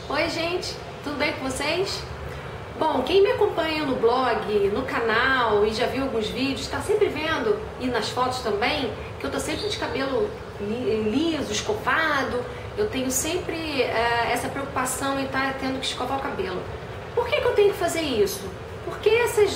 Oi gente, tudo bem com vocês? Bom, quem me acompanha no blog, no canal e já viu alguns vídeos, está sempre vendo, e nas fotos também, que eu tô sempre de cabelo liso, escovado. Eu tenho sempre essa preocupação em estar tendo que escovar o cabelo. Por que eu tenho que fazer isso? Porque esses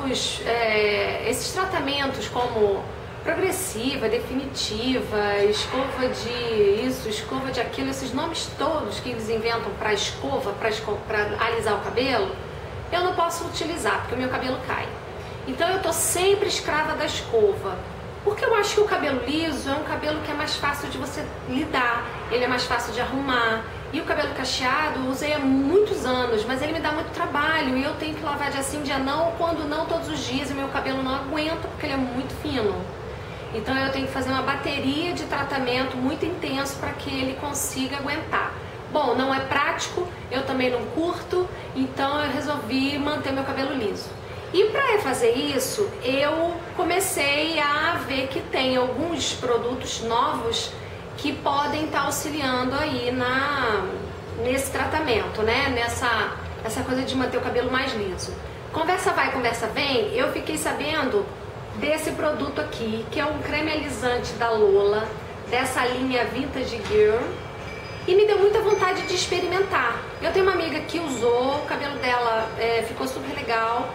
tratamentos como progressiva, definitiva, escova de isso, escova de aquilo, esses nomes todos que eles inventam para escova, para alisar o cabelo, eu não posso utilizar porque o meu cabelo cai. Então eu tô sempre escrava da escova. Porque eu acho que o cabelo liso é um cabelo que é mais fácil de você lidar, ele é mais fácil de arrumar. E o cabelo cacheado eu usei há muitos anos, mas ele me dá muito trabalho e eu tenho que lavar dia sim, dia não, quando não todos os dias, e meu cabelo não aguenta porque ele é muito fino. Então eu tenho que fazer uma bateria de tratamento muito intenso para que ele consiga aguentar. Bom, não é prático, eu também não curto, então eu resolvi manter meu cabelo liso. E para fazer isso, eu comecei a ver que tem alguns produtos novos que podem estar auxiliando aí nesse tratamento, né? Nessa coisa de manter o cabelo mais liso. Conversa vai, conversa vem, eu fiquei sabendo desse produto aqui, que é um creme alisante da Lola, dessa linha Vintage Girl, e me deu muita vontade de experimentar. Eu tenho uma amiga que usou, o cabelo dela ficou super legal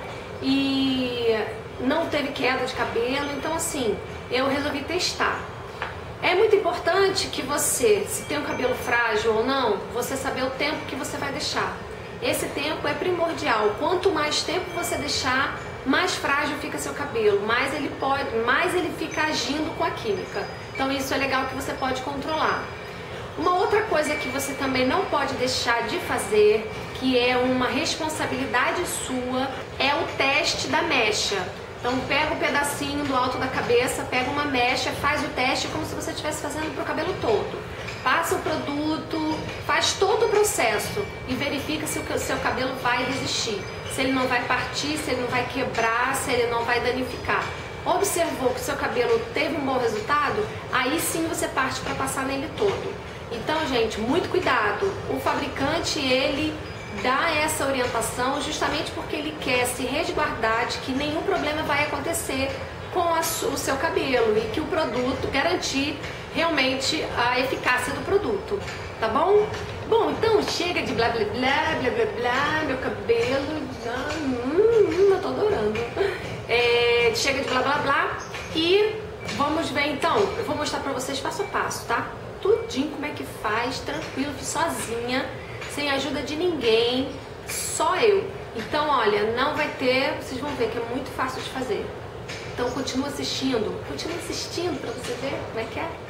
e não teve queda de cabelo, então assim, eu resolvi testar. É muito importante que você, se tem um cabelo frágil ou não, você saber o tempo que você vai deixar. Esse tempo é primordial. Quanto mais tempo você deixar, mais frágil fica seu cabelo, mais ele fica agindo com a química. Então isso é legal que você pode controlar. Uma outra coisa que você também não pode deixar de fazer, que é uma responsabilidade sua, é o teste da mecha. Então pega um pedacinho do alto da cabeça, pega uma mecha, faz o teste como se você estivesse fazendo para o cabelo todo. Passa o produto, faz todo o processo e verifica se o seu cabelo vai resistir. Se ele não vai partir, se ele não vai quebrar, se ele não vai danificar. Observou que o seu cabelo teve um bom resultado, aí sim você parte para passar nele todo. Então, gente, muito cuidado. O fabricante, ele dá essa orientação justamente porque ele quer se resguardar de que nenhum problema vai acontecer com o seu cabelo e que o produto garantir realmente a eficácia do produto, tá bom? Bom, então chega de blá blá blá, blá blá blá, meu cabelo já, eu tô adorando. Chega de blá blá blá e vamos ver então, eu vou mostrar pra vocês passo a passo, tá? Tudinho como é que faz, tranquilo, sozinha, sem ajuda de ninguém, só eu. Então, olha, não vai ter, vocês vão ver que é muito fácil de fazer. Então, continua assistindo pra você ver como é que é.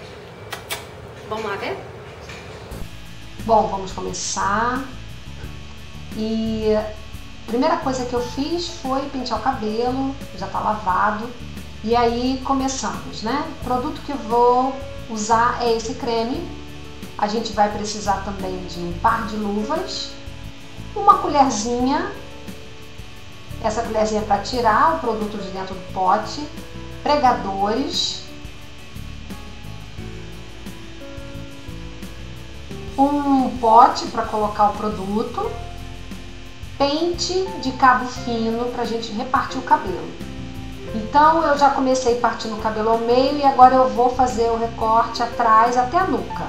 Vamos lá ver? Bom, vamos começar. E a primeira coisa que eu fiz foi pentear o cabelo, já tá lavado. E aí começamos, né? O produto que eu vou usar é esse creme. A gente vai precisar também de um par de luvas, uma colherzinha, essa colherzinha para tirar o produto de dentro do pote, pregadores, um pote para colocar o produto, pente de cabo fino para a gente repartir o cabelo. Então eu já comecei partindo o cabelo ao meio e agora eu vou fazer o recorte atrás até a nuca.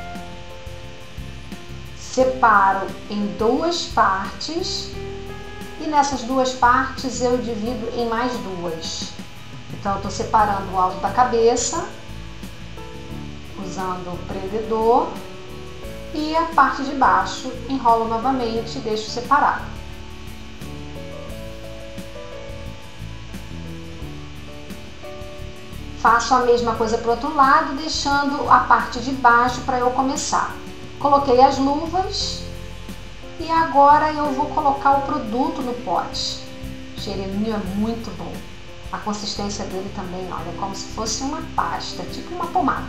Separo em duas partes e nessas duas partes eu divido em mais duas. Então eu estou separando o alto da cabeça, usando o prendedor, e a parte de baixo enrolo novamente e deixo separado. Faço a mesma coisa para o outro lado, deixando a parte de baixo para eu começar. Coloquei as luvas e agora eu vou colocar o produto no pote. O cheirinho é muito bom. A consistência dele também, olha, é como se fosse uma pasta, tipo uma pomada.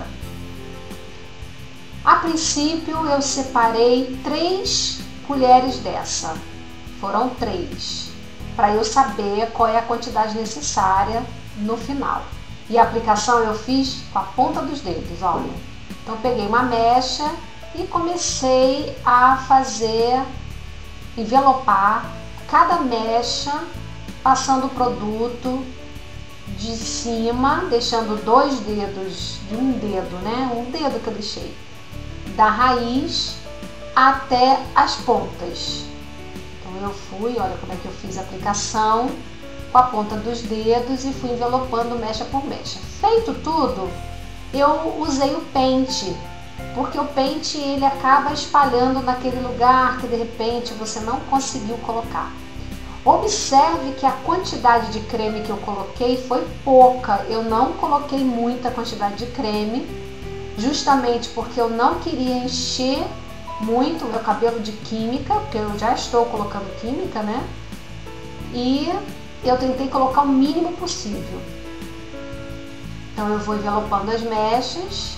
A princípio eu separei 3 colheres dessa. Foram 3, para eu saber qual é a quantidade necessária no final. E a aplicação eu fiz com a ponta dos dedos, olha. Então peguei uma mecha e comecei a fazer, envelopar cada mecha, passando o produto de cima, deixando 2 dedos, de um dedo, né? Um dedo que eu deixei, da raiz até as pontas. Então eu fui, olha como é que eu fiz a aplicação, com a ponta dos dedos e fui envelopando mecha por mecha. Feito tudo, eu usei o pente, porque o pente ele acaba espalhando naquele lugar que de repente você não conseguiu colocar. Observe que a quantidade de creme que eu coloquei foi pouca, eu não coloquei muita quantidade de creme, justamente porque eu não queria encher muito o meu cabelo de química, porque eu já estou colocando química, né? E eu tentei colocar o mínimo possível. Então eu vou envelopando as mechas.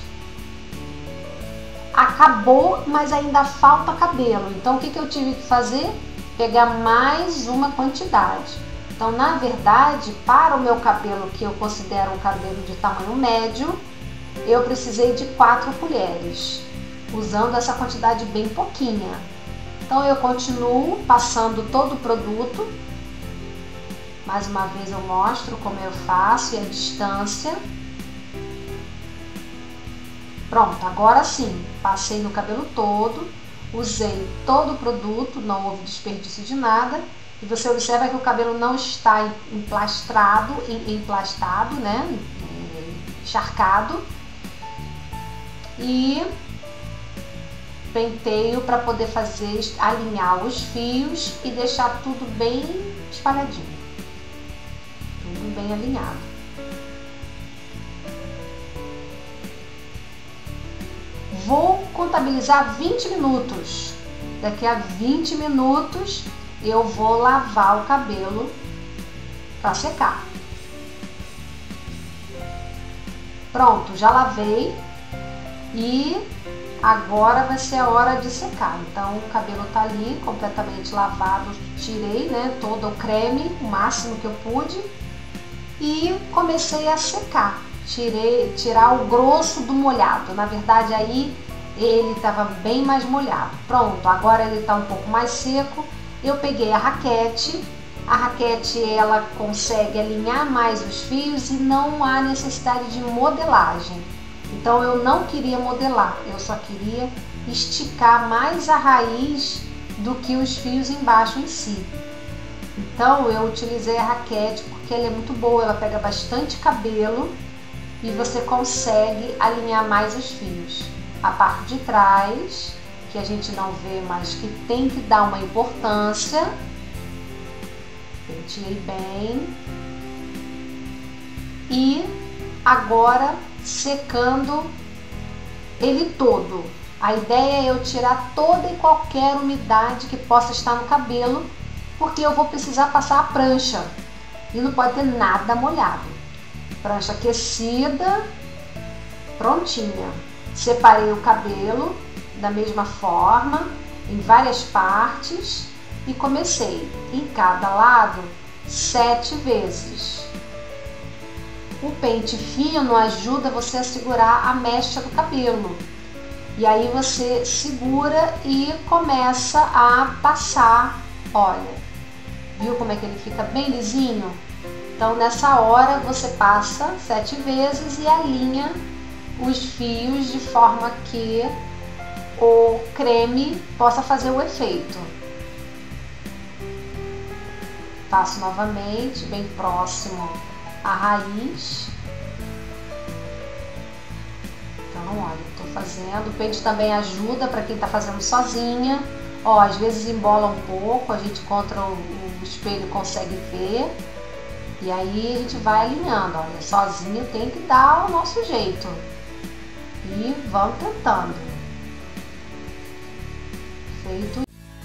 Acabou, mas ainda falta cabelo. Então o que eu tive que fazer? Pegar mais uma quantidade. Então, na verdade, para o meu cabelo, que eu considero um cabelo de tamanho médio, eu precisei de 4 colheres, usando essa quantidade bem pouquinha. Então eu continuo passando todo o produto. Mais uma vez eu mostro como eu faço e a distância. Pronto, agora sim, passei no cabelo todo, usei todo o produto, não houve desperdício de nada. E você observa que o cabelo não está emplastado, né? Encharcado. E penteio para poder alinhar os fios e deixar tudo bem espalhadinho. Tudo bem alinhado. Vou contabilizar 20 minutos. Daqui a 20 minutos eu vou lavar o cabelo para secar. Pronto, já lavei e agora vai ser a hora de secar. Então o cabelo tá ali completamente lavado, tirei, né, todo o creme, o máximo que eu pude, e comecei a secar. Tirar o grosso do molhado. Na verdade aí ele estava bem mais molhado. Pronto, agora ele está um pouco mais seco. Eu peguei a raquete ela consegue alinhar mais os fios e não há necessidade de modelagem. Então eu não queria modelar, eu só queria esticar mais a raiz do que os fios embaixo em si. Então eu utilizei a raquete porque ela é muito boa, ela pega bastante cabelo e você consegue alinhar mais os fios. A parte de trás, que a gente não vê, mas que tem que dar uma importância. Penteei bem. E agora secando ele todo. A ideia é eu tirar toda e qualquer umidade que possa estar no cabelo, porque eu vou precisar passar a prancha e não pode ter nada molhado. Prancha aquecida, prontinha. Separei o cabelo da mesma forma, em várias partes, e comecei em cada lado 7 vezes. O pente fino ajuda você a segurar a mecha do cabelo. E aí você segura e começa a passar. Olha, viu como é que ele fica bem lisinho? Então nessa hora você passa 7 vezes e alinha os fios de forma que o creme possa fazer o efeito. Passo novamente, bem próximo à raiz. Então, olha, estou fazendo. O pente também ajuda para quem está fazendo sozinha. Ó, às vezes embola um pouco, a gente contra o espelho consegue ver. E aí a gente vai alinhando. Olha, sozinho tem que dar o nosso jeito. E vamos tentando. Feito.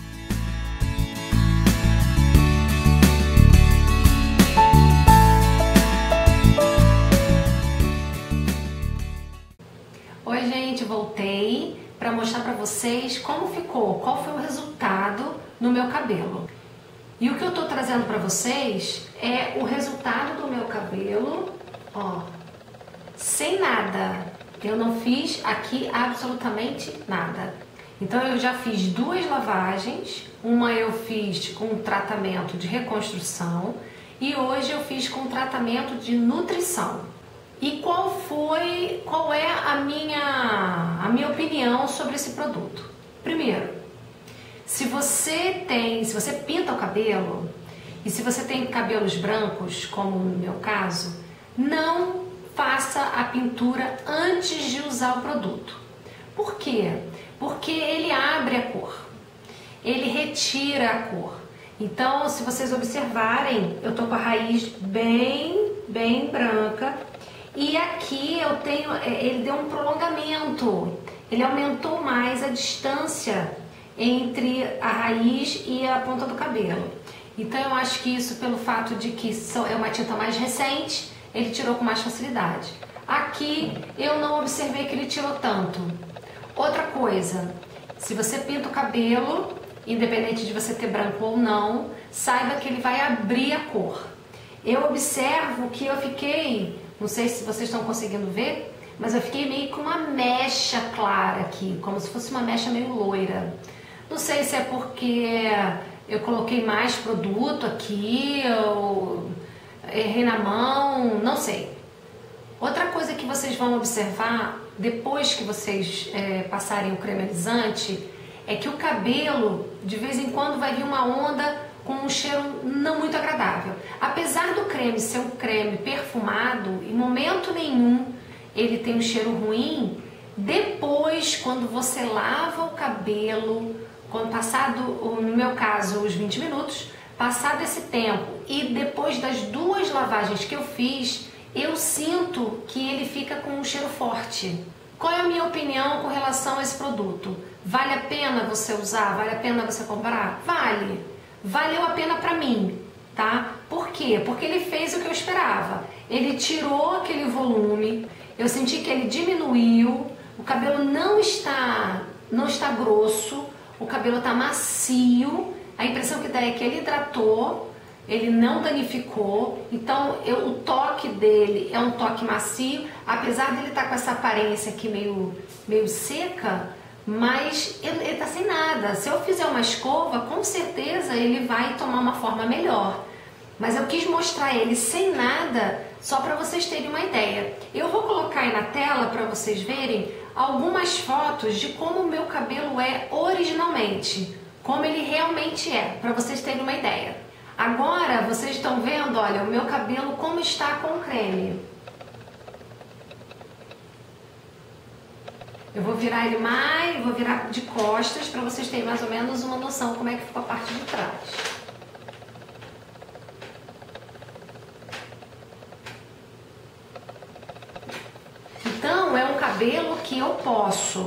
Oi, gente, voltei para mostrar para vocês como ficou, qual foi o resultado no meu cabelo. E o que eu tô trazendo para vocês é o resultado do meu cabelo, ó, sem nada. Eu não fiz aqui absolutamente nada. Então eu já fiz 2 lavagens, uma eu fiz com tratamento de reconstrução e hoje eu fiz com tratamento de nutrição. E qual é a minha opinião sobre esse produto? Primeiro, se você pinta o cabelo e se você tem cabelos brancos, como no meu caso, não faça a pintura antes de usar o produto. Por quê? Porque ele abre a cor, ele retira a cor. Então, se vocês observarem, eu tô com a raiz bem branca e aqui eu tenho, ele deu um prolongamento, ele aumentou mais a distância entre a raiz e a ponta do cabelo. Então, eu acho que isso, pelo fato de que é uma tinta mais recente, ele tirou com mais facilidade. Aqui eu não observei que ele tirou tanto. Outra coisa, se você pinta o cabelo, independente de você ter branco ou não, saiba que ele vai abrir a cor. Eu observo que eu fiquei, não sei se vocês estão conseguindo ver, mas eu fiquei meio com uma mecha clara aqui, como se fosse uma mecha meio loira. Não sei se é porque eu coloquei mais produto aqui, eu errei na mão, não sei. Outra coisa que vocês vão observar depois que vocês passarem o creme alisante é que o cabelo, de vez em quando, vai vir uma onda com um cheiro não muito agradável. Apesar do creme ser um creme perfumado, em momento nenhum ele tem um cheiro ruim. Depois, quando você lava o cabelo, quando passado, no meu caso, os 20 minutos, passado esse tempo e depois das 2 lavagens que eu fiz, eu sinto que ele fica com um cheiro forte. Qual é a minha opinião com relação a esse produto? Vale a pena você usar? Vale a pena você comprar? Vale. Valeu a pena pra mim, tá? Por quê? Porque ele fez o que eu esperava. Ele tirou aquele volume, eu senti que ele diminuiu, o cabelo não está grosso, o cabelo está macio, a impressão que dá é que ele hidratou, ele não danificou, então o toque dele é um toque macio, apesar dele estar com essa aparência aqui meio seca, mas ele está sem nada. Se eu fizer uma escova, com certeza ele vai tomar uma forma melhor. Mas eu quis mostrar ele sem nada, só para vocês terem uma ideia. Eu vou colocar aí na tela para vocês verem algumas fotos de como o meu cabelo é originalmente, como ele realmente é, para vocês terem uma ideia. Agora vocês estão vendo, olha, o meu cabelo como está com o creme. Eu vou virar ele vou virar de costas para vocês terem mais ou menos uma noção como é que ficou a parte de trás. Então é um cabelo que eu posso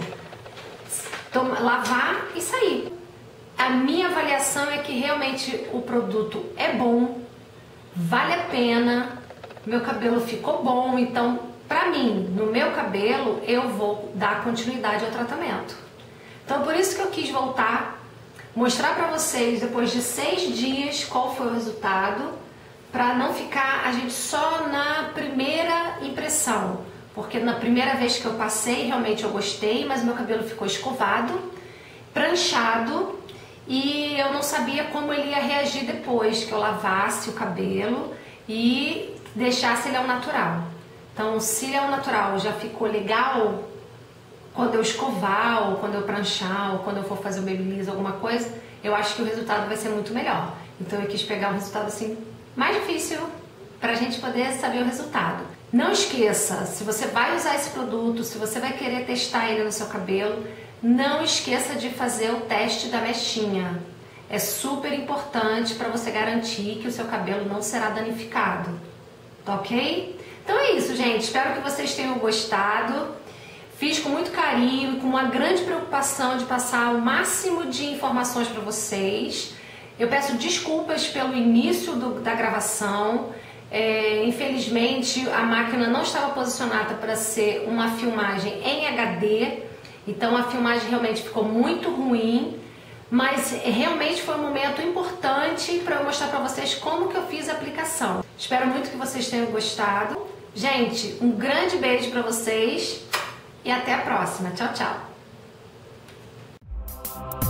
lavar e sair. A minha avaliação é que realmente o produto é bom, vale a pena, meu cabelo ficou bom, então pra mim, no meu cabelo, eu vou dar continuidade ao tratamento. Então por isso que eu quis voltar, mostrar pra vocês depois de 6 dias qual foi o resultado, pra não ficar a gente só na primeira impressão, porque na primeira vez que eu passei realmente eu gostei, mas meu cabelo ficou escovado, pranchado, e eu não sabia como ele ia reagir depois que eu lavasse o cabelo e deixasse ele ao natural. Então, se ele é ao natural já ficou legal, quando eu escovar, ou quando eu pranchar, ou quando eu for fazer o babyliss, alguma coisa, eu acho que o resultado vai ser muito melhor. Então eu quis pegar um resultado assim mais difícil para a gente poder saber o resultado. Não esqueça, se você vai usar esse produto, se você vai querer testar ele no seu cabelo, não esqueça de fazer o teste da mechinha. É super importante para você garantir que o seu cabelo não será danificado. Tá ok? Então é isso, gente. Espero que vocês tenham gostado. Fiz com muito carinho e com uma grande preocupação de passar o máximo de informações para vocês. Eu peço desculpas pelo início da gravação. Infelizmente, a máquina não estava posicionada para ser uma filmagem em HD. Então a filmagem realmente ficou muito ruim, mas realmente foi um momento importante para eu mostrar para vocês como que eu fiz a aplicação. Espero muito que vocês tenham gostado. Gente, um grande beijo para vocês e até a próxima. Tchau, tchau!